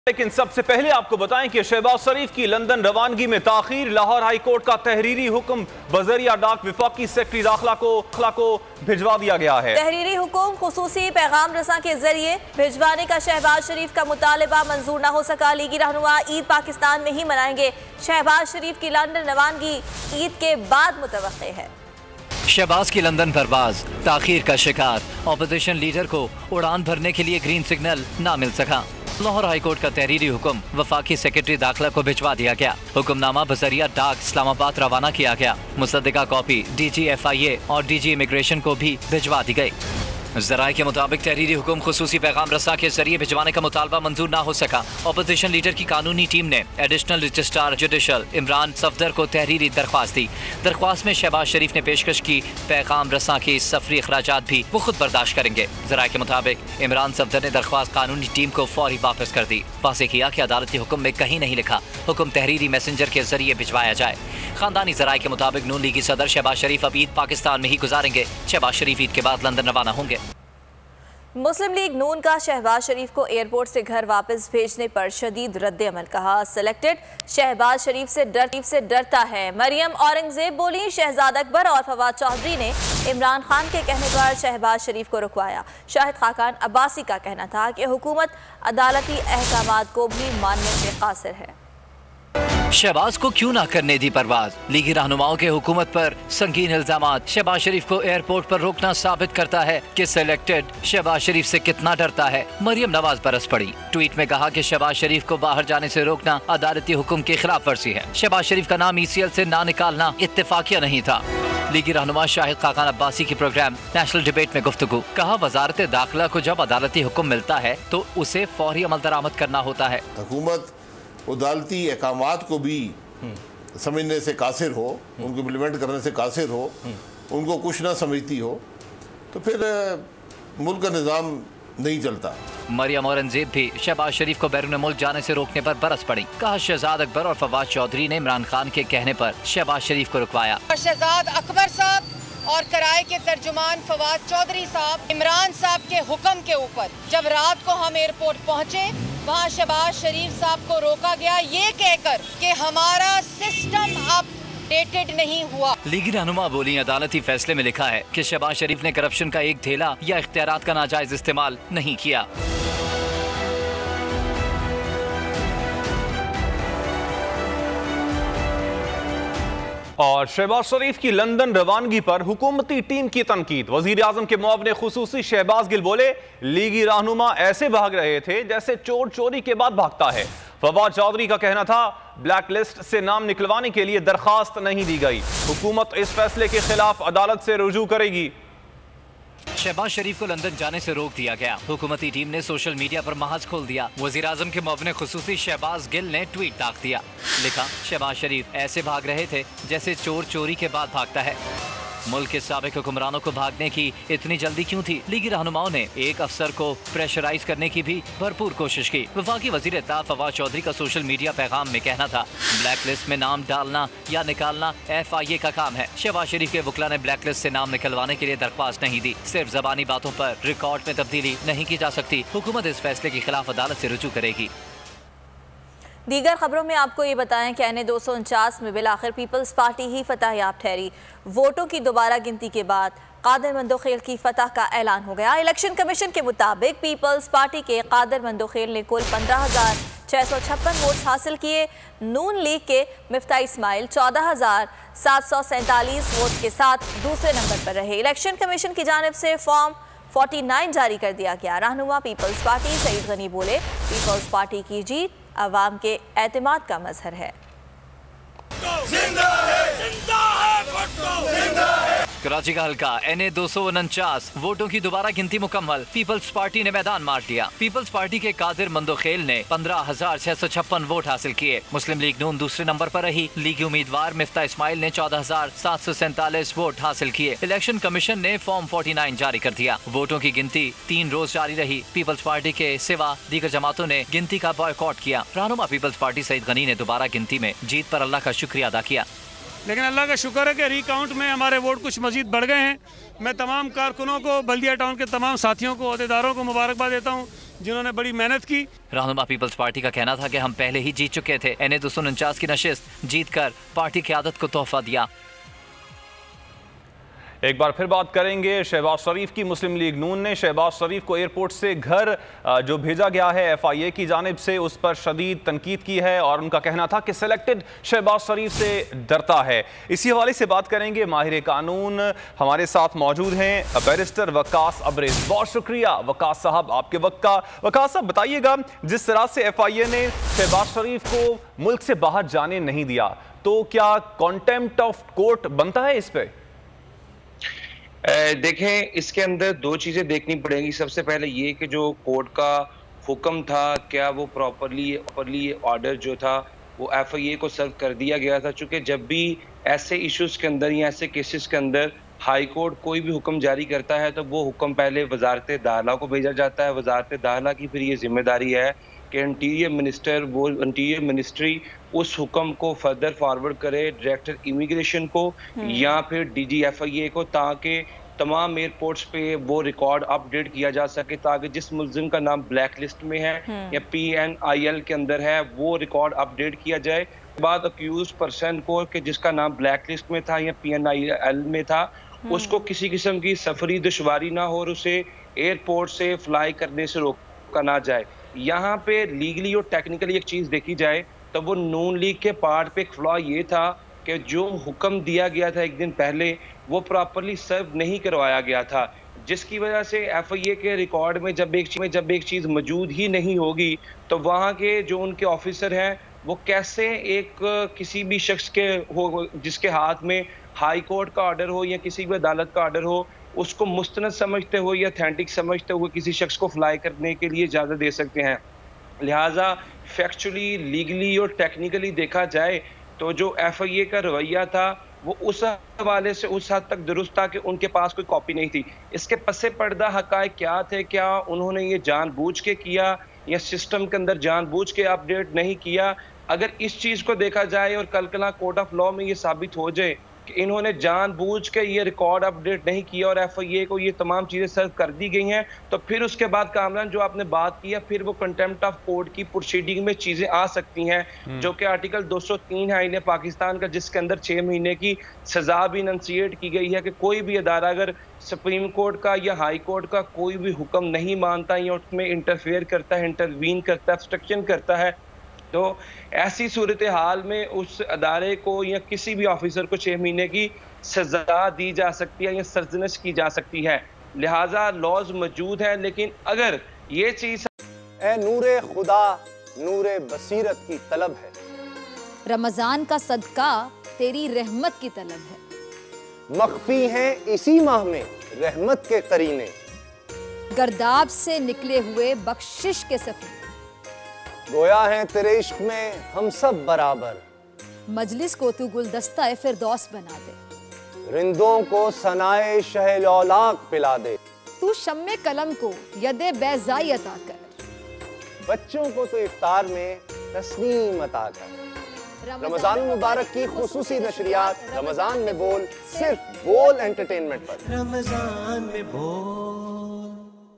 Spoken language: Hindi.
लेकिन सबसे पहले आपको बताएं कि शहबाज शरीफ की लंदन रवानगी में ताखीर। लाहौर हाई कोर्ट का तहरीरी हुक्म बजरिया डाक वफाकी सेक्रेटरी दाखिला को भिजवा दिया गया है। तहरीरी हुक्म खुसूसी पैगाम रसा के जरिए भिजवाने का शहबाज शरीफ का मुतालबा मंजूर न हो सका। लीगी रहनुमा ईद पाकिस्तान में ही मनाएंगे। शहबाज शरीफ की लंदन रवानगी ईद के बाद मुतवक्के है। शहबाज की लंदन परवाज ताखीर का शिकार। ऑपोजिशन लीडर को उड़ान भरने के लिए ग्रीन सिग्नल न मिल सका। लाहौर हाईकोर्ट का तहरीरी हुक्म वफाकी सेक्रेटरी दाखिला को भिजवा दिया गया। हुक्मनामा बजरिया डाक इस्लामाबाद रवाना किया गया। मुसद्दिका कॉपी DG FIA और DG इमिग्रेशन को भी भिजवा दी गई। ज़राए के मुताबिक तहरीरी हुक्म खुसूसी पैगाम रसा के जरिए भिजवाने का मुतालबा मंजूर न हो सका। ऑपोजिशन लीडर की कानूनी टीम ने additional registrar judicial Imran Safdar को तहरीरी दरख्वास्त दी। दरख्वास्त में शहबाज शरीफ ने पेशकश की पैगाम रसा के सफरी अखराजात भी वो खुद बर्दाश्त करेंगे। ज़राए के मुताबिक इमरान सफदर ने दरख्वास्त कानूनी टीम को फौरी वापस कर दी। वाज़ेह किया कि अदालती हुक्म में कहीं नहीं लिखा हुक्म तहरीरी मैसेंजर के जरिए भिजवाया जाए। खानदानी ज़राए के मुताबिक नून लीगी सदर शहबाज शरीफ अब ईद पाकिस्तान में ही गुजारेंगे। शहबाज शरीफ ईद के बाद लंदन रवाना होंगे। मुस्लिम लीग नून का शहबाज शरीफ को एयरपोर्ट से घर वापस भेजने पर शदीद रद्द अमल। कहा सिलेक्टेड शहबाज शरीफ से डरता है। मरियम औरंगजेब बोली शहजाद अकबर और फवाद चौधरी ने इमरान खान के कहने पर शहबाज शरीफ को रुकवाया। शाहिद खाकान अब्बासी का कहना था कि हुकूमत अदालती अहकामात को भी मानने से कासिर है। शहबाज को क्यों ना करने दी परवाज। लीगी रहनुमाओं के हुकूमत पर संगीन इल्जामात। शहबाज शरीफ को एयरपोर्ट पर रोकना साबित करता है कि सिलेक्टेड शहबाज शरीफ से कितना डरता है। मरियम नवाज बरस पड़ी। ट्वीट में कहा कि शहबाज शरीफ को बाहर जाने से रोकना अदालती हुक्म की खिलाफ वर्जी है। शहबाज शरीफ का नाम ECL से ना निकालना इत्तेफाकिया नहीं था। लीगी रहनुमा शाहिद खाकान अब्बासी की प्रोग्राम नेशनल डिबेट में गुफ्तगू। कहा वजारत दाखिला को जब अदालती हुक्म मिलता है तो उसे फौरी अमल दरामद करना होता है। हुकूमत अदालती अहकामात को भी समझने से कासिर हो, उनको इम्प्लीमेंट करने से कासिर हो, उनको कुछ ना समझती हो तो फिर मुल्क का निज़ाम नहीं चलता। मरियम औरंगजेब भी शहबाज शरीफ को बैरून मुल्क जाने से रोकने पर बरस पड़ी। कहा शहजाद अकबर और फवाद चौधरी ने इमरान खान के कहने पर शहबाज शरीफ को रुकवाया। शहजाद अकबर साहब और कराए के तर्जुमान फवाद चौधरी साहब इमरान साहब के हुक्म के ऊपर जब रात को हम एयरपोर्ट पहुँचे वहाँ शहबाज शरीफ साहब को रोका गया ये कहकर कि हमारा सिस्टम अपडेटेड नहीं हुआ। लीगी रहनुमा बोली अदालती फैसले में लिखा है कि शहबाज शरीफ ने करप्शन का एक ढेला या इख्तियारात का नाजायज इस्तेमाल नहीं किया। और शहबाज शरीफ की लंदन रवानगी पर हुकूमती टीम की तनकीद। वजीर आजम के मुआविन खुसूसी शहबाज गिल बोले लीगी रहनुमा ऐसे भाग रहे थे जैसे चोर चोरी के बाद भागता है। फवाद चौधरी का कहना था ब्लैक लिस्ट से नाम निकलवाने के लिए दरखास्त नहीं दी गई। हुकूमत इस फैसले के खिलाफ अदालत से रुजू करेगी। शहबाज शरीफ को लंदन जाने से रोक दिया गया। हुकूमती टीम ने सोशल मीडिया पर महाज खोल दिया। वजीर आजम के मुआविन खुसूसी शहबाज गिल ने ट्वीट दाग दिया। लिखा शहबाज शरीफ ऐसे भाग रहे थे जैसे चोर चोरी के बाद भागता है। मुल्क के साबिक हुक्मरानों को भागने की इतनी जल्दी क्यों थी। लीगी रहनुमाओं ने एक अफसर को प्रेशराइज करने की भी भरपूर कोशिश की। वफाकी वजीर इत्तेफाक फवाद चौधरी का सोशल मीडिया पैगाम में कहना था ब्लैक लिस्ट में नाम डालना या निकालना FIA का काम है। शहबाज शरीफ के वकला ने ब्लैक लिस्ट से नाम निकलवाने के लिए दरख्वास्त नहीं दी। सिर्फ जबानी बातों पर रिकॉर्ड में तब्दीली नहीं की जा सकती। हुकूमत इस फैसले के खिलाफ अदालत से रुजू करेगी। दीगर खबरों में आपको ये बताएं कि NA 249 में बिलाखिर पीपल्स पार्टी ही फतह याब ठहरी। वोटों की दोबारा गिनती के बाद कादर मंदोखेल की फतह का ऐलान हो गया। इलेक्शन कमीशन के मुताबिक पीपल्स पार्टी के कादर मंदोखेल ने कुल 15,656 वोट हासिल किए। नून लीग के मिफ्ता इस्माइल 14,747 वोट के साथ दूसरे नंबर पर रहे। इलेक्शन कमीशन की जानिब से फॉर्म 49 जारी कर दिया गया। रहनुमा पीपल्स पार्टी सईद गनी बोले पीपल्स पार्टी की जीत अवाम के एतमाद का मजहर है। कराची का हल्का NA 249 वोटों की दोबारा गिनती मुकम्मल। पीपल्स पार्टी ने मैदान मार दिया। पीपल्स पार्टी के कादिर मंदोखेल ने 15,656 वोट हासिल किए। मुस्लिम लीग नून दूसरे नंबर पर रही। लीगी उम्मीदवार मिफ्ता इस्माइल ने 14,747 वोट हासिल किए। इलेक्शन कमीशन ने फॉर्म 49 जारी कर दिया। वोटों की गिनती 3 रोज जारी रही। पीपल्स पार्टी के सिवा दीगर जमातों ने गिनती का बॉयकॉट किया। रहनुमा पीपल्स पार्टी सईद गनी ने दोबारा गिनती में जीत पर अल्लाह का शुक्रिया अदा किया। लेकिन अल्लाह का शुक्र है कि रिकाउंट में हमारे वोट कुछ मजीद बढ़ गए हैं। मैं तमाम कारकुनों को, बल्दिया टाउन के तमाम साथियों को, अहदेदारों को मुबारकबाद देता हूँ। जिन्होंने बड़ी मेहनत की। रहनुमा पीपल्स पार्टी का कहना था कि हम पहले ही जीत चुके थे। NA 249 की नशिस्त जीतकर पार्टी की आदत को तोहफा दिया। एक बार फिर बात करेंगे शहबाज शरीफ की। मुस्लिम लीग नून ने शहबाज शरीफ को एयरपोर्ट से घर जो भेजा गया है FIA की जानिब से, उस पर शदीद तनकीद की है और उनका कहना था कि सिलेक्टेड शहबाज शरीफ से डरता है। इसी हवाले से बात करेंगे। माहिर कानून हमारे साथ मौजूद हैं, बैरिस्टर वकास अब्रेज। बहुत शुक्रिया वकास साहब आपके वक्त का। वकास साहब बताइएगा, जिस तरह से FIA ने शहबाज शरीफ को मुल्क से बाहर जाने नहीं दिया, तो क्या कॉन्टेम्प्ट ऑफ कोर्ट बनता है इस पर? देखें, इसके अंदर दो चीजें देखनी पड़ेंगी। सबसे पहले ये कि जो कोर्ट का हुक्म था, क्या वो प्रॉपरली ऑर्डर जो था वो FIA को सर्व कर दिया गया था। चूंकि जब भी ऐसे इश्यूज के अंदर या ऐसे केसेस के अंदर हाई कोर्ट कोई भी हुक्म जारी करता है तो वो हुक्म पहले वजारत दाखिला को भेजा जाता है। वजारत दाखिला की फिर ये जिम्मेदारी है कि इंटीरियर मिनिस्ट्री उस हुक्म को फर्दर फॉरवर्ड करे डायरेक्टर इमिग्रेशन को या फिर DG FIA को, ताकि तमाम एयरपोर्ट्स पे वो रिकॉर्ड अपडेट किया जा सके, ताकि जिस मुल्जिम का नाम ब्लैक लिस्ट में है या PNIL के अंदर है वो रिकॉर्ड अपडेट किया जाए। बाद अक्यूज पर्सन को कि जिसका नाम ब्लैक लिस्ट में था या PNIL में था, उसको किसी किस्म की सफरी दुश्वारी ना हो और उसे एयरपोर्ट से फ्लाई करने से रोका ना जाए। यहाँ पे लीगली और टेक्निकली एक चीज़ देखी जाए तो वो नून लीग के पार्ट पे एक फ्लॉ ये था कि जो हुक्म दिया गया था एक दिन पहले वो प्रॉपरली सर्व नहीं करवाया गया था, जिसकी वजह से FIA के रिकॉर्ड में जब एक चीज़ मौजूद ही नहीं होगी तो वहाँ के जो उनके ऑफिसर हैं वो कैसे एक किसी भी शख्स के हो जिसके हाथ में हाई कोर्ट का ऑर्डर हो या किसी भी अदालत का ऑर्डर हो, उसको मुस्तनद समझते हुए या ऑथेंटिक समझते हुए किसी शख्स को फ्लाई करने के लिए इजाज़त दे सकते हैं। लिहाजा फैक्चुअली, लीगली और टेक्निकली देखा जाए तो जो FIA का रवैया था वो उस हवाले से उस हद तक दुरुस्त था कि उनके पास कोई कॉपी नहीं थी। इसके पसे पर्दा हक़ाइक़ क्या थे? क्या उन्होंने ये जानबूझ के किया या सिस्टम के अंदर जानबूझ के अपडेट नहीं किया? अगर इस चीज़ को देखा जाए और कल कला कोर्ट ऑफ लॉ में ये साबित हो जाए कि इन्होंने जानबूझ के ये रिकॉर्ड अपडेट नहीं किया और FIA को ये तमाम चीज़ें सर्व कर दी गई हैं, तो फिर उसके बाद कामरान जो आपने बात की है, फिर वो कंटेम्प्ट ऑफ कोर्ट की प्रोसीडिंग में चीज़ें आ सकती हैं, जो कि आर्टिकल 203 है आईन पाकिस्तान का, जिसके अंदर 6 महीने की सज़ा भी इनंसिएट की गई है कि कोई भी अदारा अगर सुप्रीम कोर्ट का या हाई कोर्ट का कोई भी हुक्म नहीं मानता या उसमें इंटरफेयर करता है, इंटरवीन करता है, ऑब्स्ट्रक्शन करता है, तो ऐसी सूरत हाल में उस अदारे को या किसी भी ऑफिसर को 6 महीने की सजा दी जा सकती है या सरजनश की जा सकती है। लिहाजा लॉज मौजूद है, लेकिन अगर ये चीज नूरे खुदा नूरे बसीरत की तलब है, रमजान का सदका तेरी रहमत की तलब है, मख्फी हैं इसी माह में रहमत के करीने, गर्दाब से निकले हुए बख्शिश के सफीने, गोया है तेरे इश्क में हम सब बराबर, मजलिस को तू गुलदस्ता फिरदौस बना दे, रिंदों को सनाए शहलौलाक पिला दे, तू शम्मे कलम को यदे बैज़ाई अता कर, बच्चों को तो इफ्तार में तस्नीम अता कर। रमजान मुबारक की खुसूसी नशरियात रमजान में बोल, सिर्फ बोल एंटरटेनमेंट पर। रमजान में बोल।